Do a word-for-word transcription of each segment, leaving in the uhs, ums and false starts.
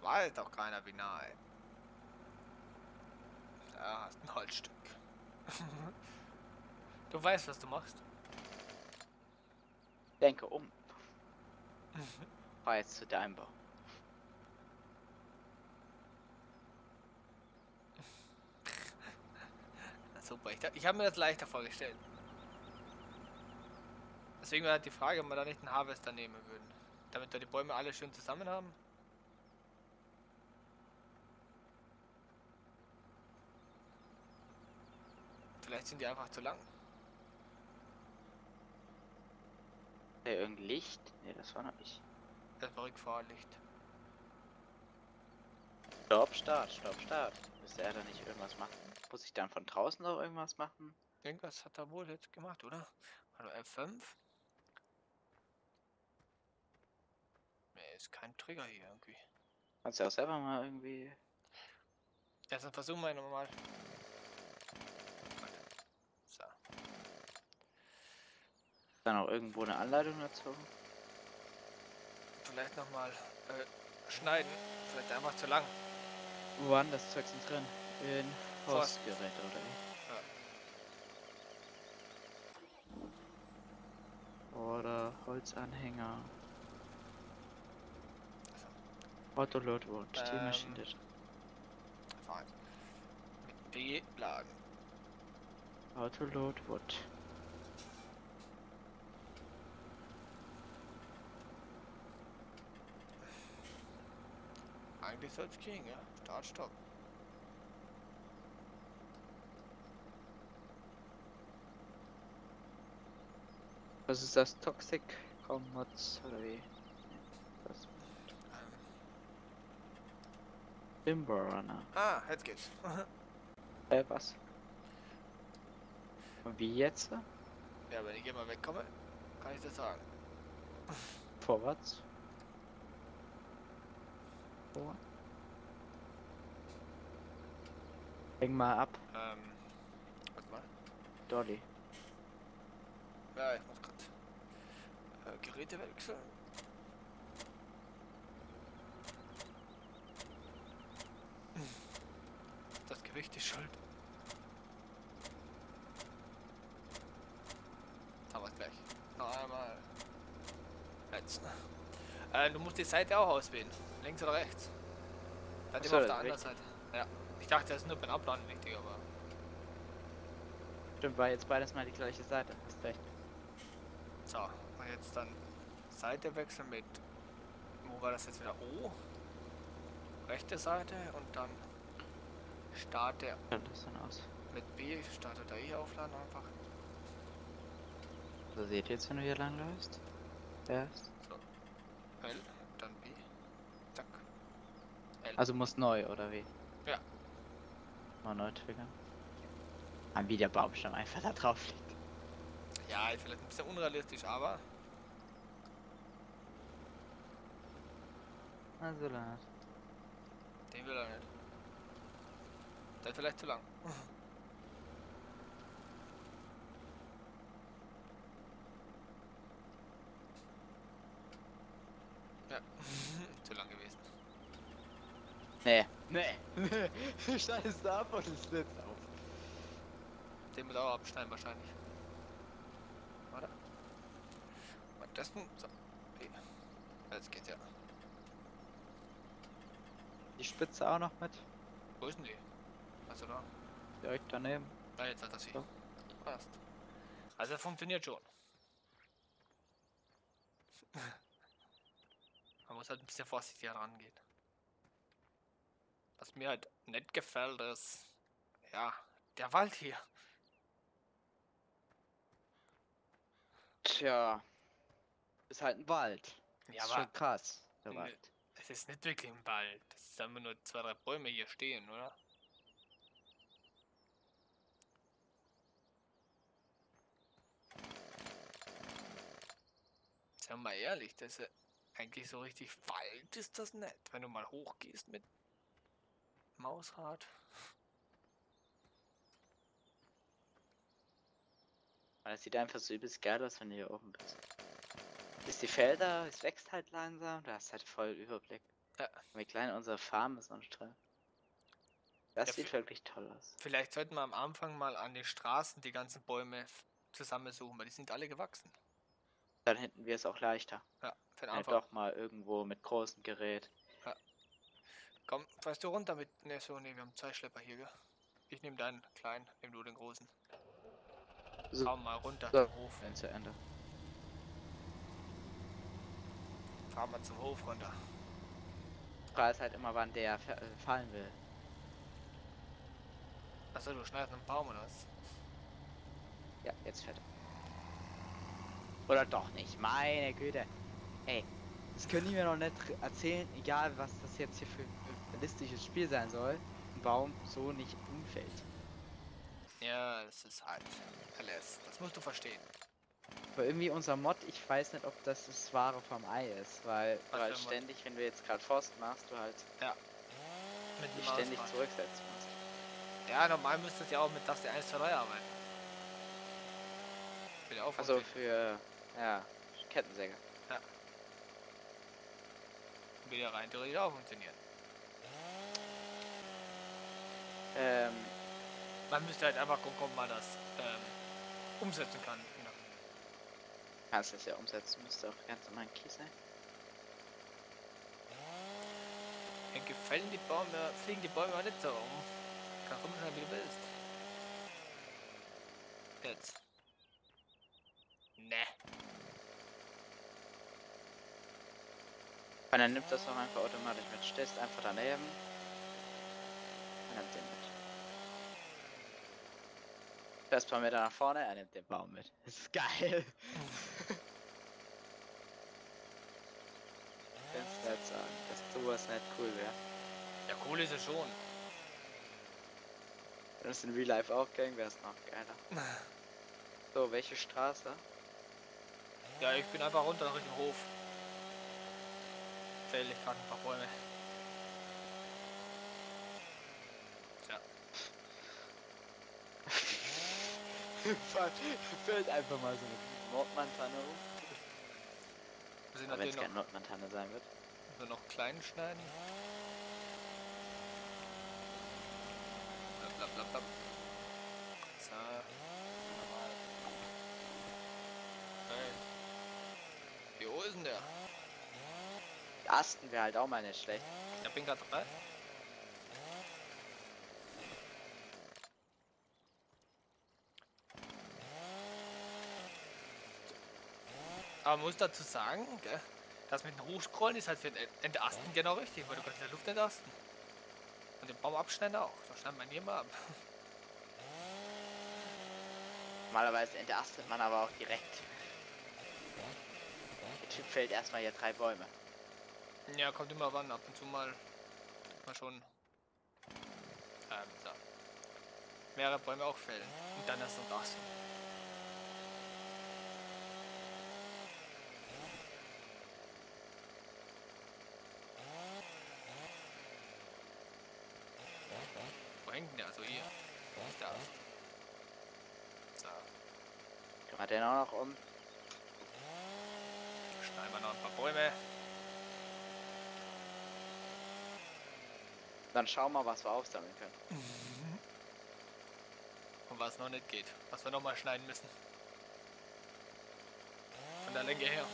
Weiß doch keiner wie nahe. Da hast ein Holzstück. Du weißt, was du machst. Denke um. Fahr jetzt zu deinem Bau. Super, ich, ich habe mir das leichter vorgestellt. Deswegen war halt die Frage, ob wir da nicht einen Harvester nehmen würden. Damit wir die Bäume alle schön zusammen haben. Vielleicht sind die einfach zu lang. Hey, irgendein Licht? Ne, das war noch nicht. Das war Rückfahrlicht. Stopp, Start, Stopp, Start. Müsste er da nicht irgendwas machen? Muss ich dann von draußen noch irgendwas machen? Irgendwas hat er wohl jetzt gemacht, oder? Also F fünf? Ne, ist kein Trigger hier irgendwie. Kannst du auch selber mal irgendwie. Ja, dann versuchen wir nochmal. So. Dann auch irgendwo eine Anleitung dazu? Vielleicht nochmal äh, schneiden. Vielleicht einfach zu lang. Wo waren das Zeug denn drin? In Forst. Forstgeräte oder wie? Ja. Oder Holzanhänger. Also, Autoload Wood, die ähm, Maschine. fahren. Mit B laden. Autoload Wood. Eigentlich soll es gehen, ja. Start, Stopp. Was ist das? Toxic Commods oder wie? Das Ähm. Timber Runner. Ah, jetzt geht's. Äh, was? Und wie jetzt? Ja, wenn ich hier mal wegkomme, kann ich das sagen. Vorwärts. Vor. Häng mal ab. Ähm, warte mal. Dolly. Ja, ich muss gerade äh, Geräte wechseln. Das Gewicht ist schuld. Haben wir es gleich. Noch einmal. Jetzt. Äh, du musst die Seite auch auswählen. Links oder rechts. Dann Achso, immer auf das der ist anderen richtig. Seite. Ja. Ich dachte, das ist nur beim Abladen wichtig, aber. Stimmt, war jetzt beides mal die gleiche Seite. Hast recht. So, und jetzt dann Seite wechseln mit. Wo war das jetzt wieder? O. Rechte Seite und dann starte Schaut das dann aus? mit B. Starte da E aufladen einfach. So seht ihr jetzt, wenn du hier lang läufst. Erst. So. L, dann B. Zack. L. Also muss neu, oder wie? Ja. Mal neu triggern. Ah, wie der Baumstamm einfach da drauf liegt. Ja, vielleicht ein bisschen unrealistisch, aber. Also laut. Den will er nicht. Der ist vielleicht zu lang. Ja. Zu lang gewesen. Nee. Nee. Scheiß da ab und es sitzt auf. Den muss auch abschneiden wahrscheinlich. Oder? Mal testen. So. Okay. Jetzt geht's ja. Die Spitze auch noch mit. Wo ist denn die? Also da. Direkt daneben. Da jetzt hat er sie. So. Passt. Also funktioniert schon. Man muss halt ein bisschen vorsichtiger rangehen. Was mir halt nicht gefällt ist, ja, der Wald hier. Tja. Ist halt ein Wald. Ja, Ist aber schon krass, der ne, Wald. es ist nicht wirklich ein Wald. Das ist einfach nur zwei, drei Bäume hier stehen, oder? Seien wir mal ehrlich, das ist ja eigentlich so richtig Wald ist das nicht. Wenn du mal hochgehst mit Mausrad. Das sieht einfach so übelst geil aus, wenn du hier oben bist. Ist die Felder, es wächst halt langsam, du hast halt voll Überblick. Ja. Wie klein unsere Farm ist und Strand. Das Ja, sieht wirklich toll aus. Vielleicht sollten wir am Anfang mal an den Straßen die ganzen Bäume f- zusammensuchen, weil die sind alle gewachsen. Dann hätten wir es auch leichter. Ja, für den Wenn wir Anfang. doch mal irgendwo mit großem Gerät. Ja. Komm, fährst du runter mit. Ne, so, ne, wir haben zwei Schlepper hier, gell? Ich nehme deinen kleinen, nimm du den großen. So, Fahren mal runter so. zum Hof. Wenn zu Ende. Fahren wir zum Hof runter. Die Frage ist halt immer, wann der fa- äh, fallen will. Achso, du schneidest einen Baum oder was? Ja, jetzt fährt er. Oder doch nicht. Meine Güte. Ey, das können die mir noch nicht erzählen, egal was das jetzt hier für ein realistisches Spiel sein soll. Ein Baum so nicht umfällt. Ja, das ist halt alles. Das musst du verstehen. Aber irgendwie unser Mod, ich weiß nicht, ob das das Wahre vom Ei ist, weil du Was halt für ein Mod? ständig, wenn du jetzt gerade Forst machst, du halt Mit dich dem ständig Mausrad. zurücksetzen musst. Ja, normal müsstest du ja auch mit Taste eins, zwei, drei arbeiten. Wieder auf. Also für, ja, Kettensäge. Wieder rein theoretisch auch funktionieren. Ähm, Man müsste halt einfach gucken, ob man das ähm, umsetzen kann. Ja. kannst das ja umsetzen, müsste auch ganz normal ein Kies sein. Mir gefallen die Bäume, fliegen die Bäume auch nicht so um. Kann rumschneiden, wie du willst. Jetzt. Ne. Und dann nimmt das auch einfach automatisch mit. Stellst einfach daneben. Und nimmt den mit. Fährst ein paar Meter nach vorne, er nimmt den Baum mit. Das ist geil. Kannst du nicht sagen, dass sowas nicht cool wäre. Ja, cool ist es schon. Wenn es in Real Life auch ging, wäre es noch geiler. So, welche Straße? Ja, ich bin einfach runter Richtung Hof. Fäll ich gerade ein paar Bäume. Tja. Fällt einfach mal so eine Nordmantanne um. Wir sind Aber wenn es natürlich keine noch, Nordmantanne sein wird. nur noch klein schneiden. Blablabla. So. Normal. Okay. Wie hoch ist denn der? Die Asten wäre halt auch mal nicht schlecht. Ich bin gerade dabei. Aber man muss dazu sagen, gell, das mit dem Hochscrollen ist halt für den Entasten genau richtig, weil du kannst in der Luft entasten. Und den Baum abschneiden auch. Da schneidet man hier mal ab. Normalerweise entastet man aber auch direkt. Der Typ fällt erstmal hier drei Bäume. Ja, kommt immer wann, ab und zu mal, mal schon ähm, so. mehrere Bäume auch fällen. Und dann erst entasten. Wo hängt denn der? Also hier. Da. So. Können wir den auch noch um? Schneiden wir noch ein paar Bäume. Dann schauen wir, was wir aufsammeln können. Und was noch nicht geht. Was wir nochmal schneiden müssen. Von der Länge her.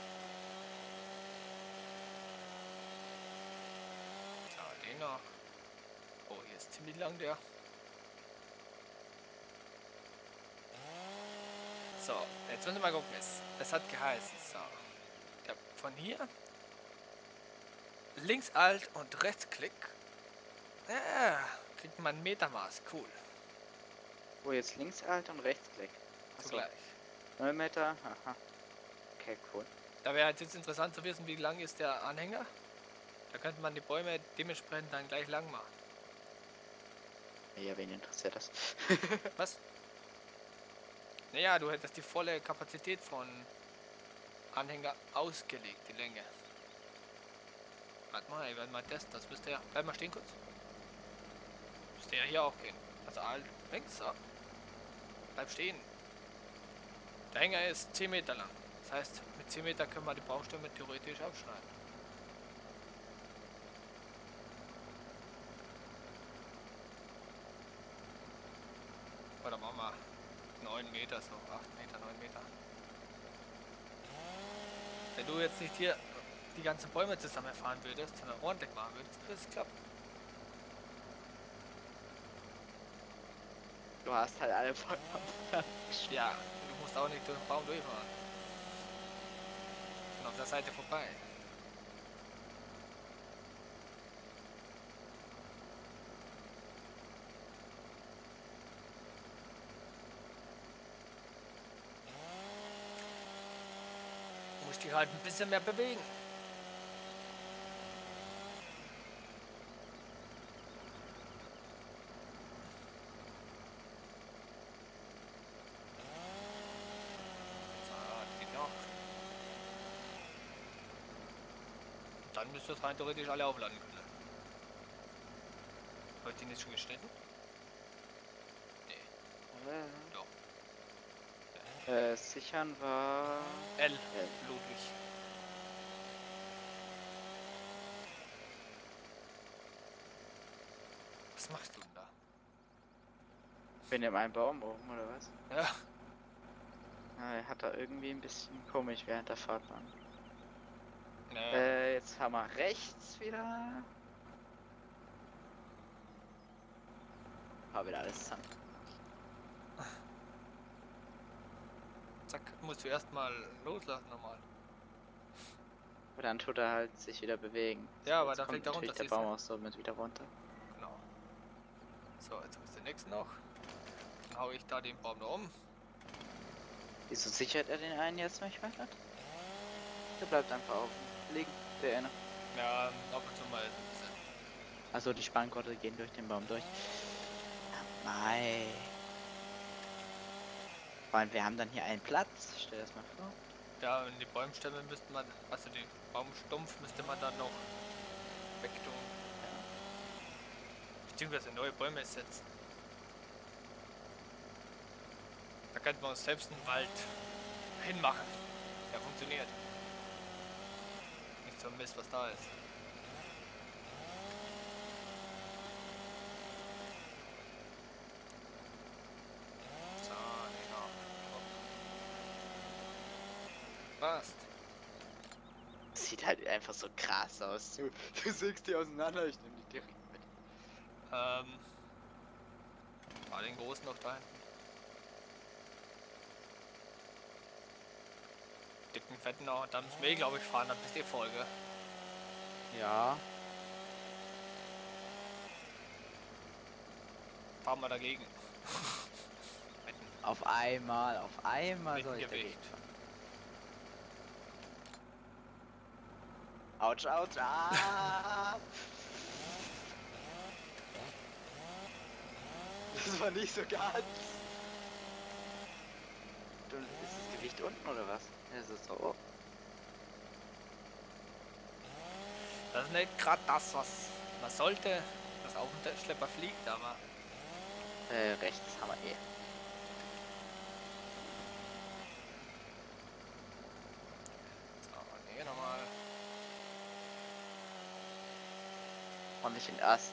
So, den noch. Oh, hier ist ziemlich lang der. So, jetzt müssen wir mal gucken. Es, es hat geheißen. So. Ja, von hier. Links Alt und Rechtsklick. Ja, kriegt man ein Metermaß. Cool. Wo jetzt links Alt und rechts Klick. Achso, Zugleich. neun Meter. Aha. Okay, cool. Da wäre jetzt interessant zu wissen, wie lang ist der Anhänger. Da könnte man die Bäume dementsprechend dann gleich lang machen. Ja, wen interessiert das? Was? Naja, du hättest die volle Kapazität von Anhänger ausgelegt, die Länge. Warte mal, ich werde mal testen, das müsste ja. Bleib mal stehen kurz. Müsste ja hier auch gehen. Also alt, links, so. Bleib stehen. Der Hänger ist zehn Meter lang. Das heißt, mit zehn Meter können wir die Baumstämme theoretisch abschneiden. da machen wir neun Meter, so acht Meter, neun Meter. Wenn du jetzt nicht hier die ganzen Bäume zusammenfahren würdest, sondern ordentlich machen würdest, würde es klappen. Du hast halt alle Bäume. Ja, du musst auch nicht durch den Baum durchfahren. Schon auf der Seite vorbei. Du musst dich halt ein bisschen mehr bewegen. Dann müsste das rein theoretisch alle aufladen können. Habe ich den jetzt schon geschnitten? Nee. Äh, Doch. äh, sichern war... L. L. Ludwig. Was machst du denn da? Bin in einem Baum oben, oder was? Ja. Ah, er hat da irgendwie ein bisschen komisch während der Fahrt an. Naja. Äh, jetzt haben wir rechts wieder. Hab wieder alles zusammen. Zack, musst du erstmal loslassen nochmal. Und dann tut er halt sich wieder bewegen. Ja, aber jetzt da kommt fliegt er runter, natürlich der siehst du? Baum auch somit wieder runter. Genau. So, jetzt ist der nächste noch. Dann hau ich da den Baum da um. Wieso sichert er den einen jetzt nicht weiter? Der bleibt einfach auf liegen, der eine. Ja, ab und zu mal ist ein bisschen. Also die Spanngurte gehen durch den Baum durch. Ja, mei. Vor allem, wir haben dann hier einen Platz. Stell dir das mal vor. Ja, und die Baumstämme müsste man, also den Baumstumpf müsste man dann noch wegtun. Ja. Beziehungsweise neue Bäume setzen. Da könnte man uns selbst einen Wald hinmachen. Der funktioniert. Nicht so ein Mist, was da ist. So, genau. Passt. Sieht halt einfach so krass aus. Du, du sägst die auseinander, ich nehme die direkt mit. Ähm. War den großen noch da hinten. Dicken, fetten noch. Und dann müssen wir, glaube ich, fahren, dann bis die Folge. Ja. Fahren wir dagegen. Auf einmal, auf einmal Mit soll dem ich dagegen Gewicht. fahren. Autsch, autsch, ah! Das war nicht so ganz. Du, ist das Gewicht unten oder was? Es ist so hoch. Das ist nicht gerade das, was man sollte, dass auf dem Schlepper fliegt, aber Äh, rechts haben wir eh. so, nee, nochmal. Ordentlich in Ast.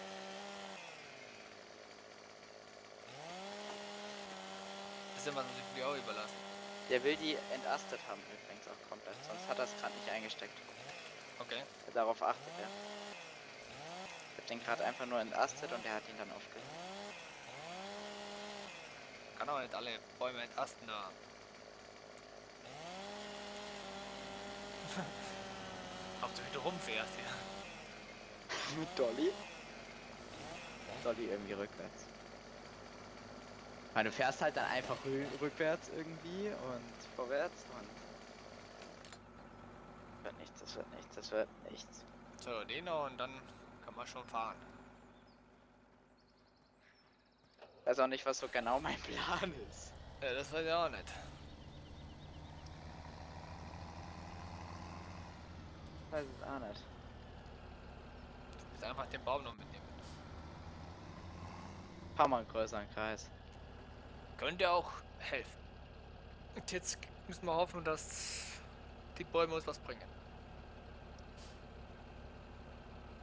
Das ist immer so sich auch überlassen. Der will die entastet haben übrigens auch komplett, sonst hat er es gerade nicht eingesteckt. Okay. Darauf achtet er. Ich hab den gerade einfach nur entastet und er hat ihn dann aufgelegt. Kann auch nicht alle Bäume entasten da. Ob du wieder rumfährst hier. Mit Dolly? Dolly irgendwie rückwärts. Weil du fährst halt dann einfach rü rückwärts irgendwie und vorwärts und... Wird nichts, das wird nichts, das wird nichts. So, den noch und dann kann man schon fahren. Ich weiß auch nicht, was so genau mein Plan ist. Ja, das weiß ich auch nicht. Ich weiß es auch nicht. Du musst einfach den Baum noch mitnehmen. Fahr mal einen größeren Kreis. Könnte auch helfen. Und jetzt müssen wir hoffen, dass die Bäume uns was bringen.